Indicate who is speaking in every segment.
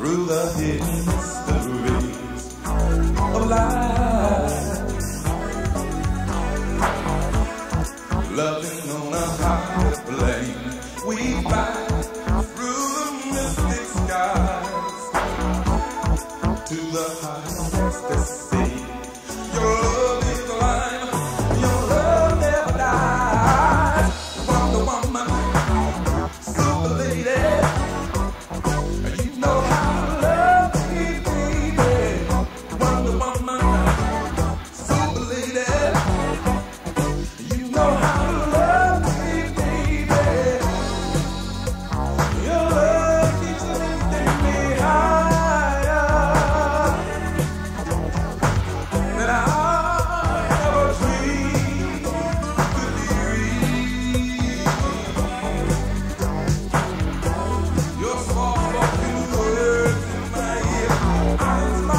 Speaker 1: through the hidden mysteries of life. Loving on a higher plane, we fly through the mystic skies to the highest ecstasy. Your love is alive, your love never dies. Wonder Woman, super lady, you know how to love me, baby. Wonder Woman, super lady, you know how to love me, baby. Your love keeps lifting me higher than I ever dreamed could be reached. Your soft-spoken words in my ear, I'm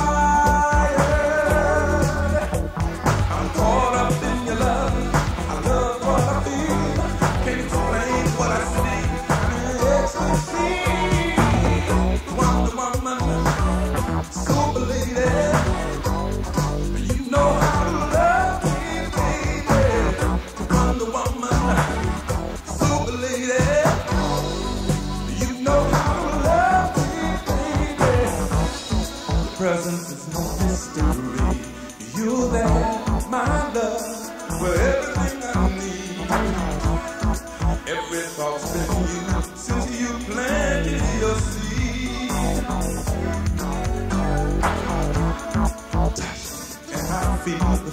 Speaker 1: inspired. I'm caught up in your love. I love what I feel. Can't explain what I see. I'm in ecstasy. Wonder Woman, super lady, you know how to love me, baby. Wonder Woman, super lady, you know how to love me, baby. Your presence is no mystery. You're there, my love, for everything I need. Every thought's been you since you planted your seed. And I feel